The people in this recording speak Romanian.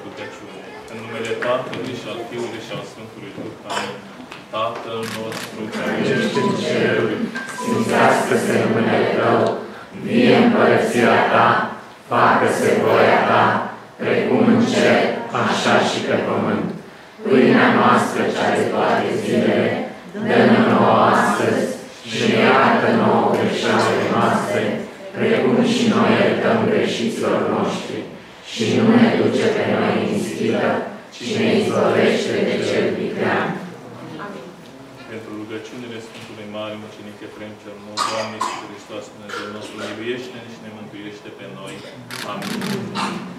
rugăciune. În numele Tatălui și al Fiului și al Sfântului Duh. Amin. Tatăl nostru care ești în ceruri, sfințească-se numele Tău, vie împărăția Ta, facă-se voia Ta, precum în cer, așa și pe pământ. Pâinea noastră cea de toate zilele, dă-ne nouă astăzi și ne iartă nouă greșelile noastre, precum și noi iertăm greșiților noștri. Și nu ne duce pe noi în ispită, ci ne izbăvește de cel viclean. Pentru rugăciunile Sfântului Mare Mucenic Efrem cel Nou, Doamne Iisus Hristos, Dumnezeu nostru, miluiește-ne și ne mântuiește pe noi. Amin.